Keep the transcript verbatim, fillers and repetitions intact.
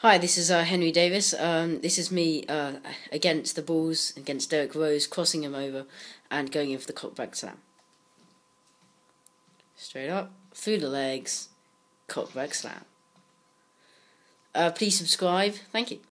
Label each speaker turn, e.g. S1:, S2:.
S1: Hi, this is uh, Henry Davis. Um, this is me uh, against the balls, against DRose, crossing him over and going in for the cock back slam. Straight up, through the legs, cock back slam. Uh, please subscribe. Thank you.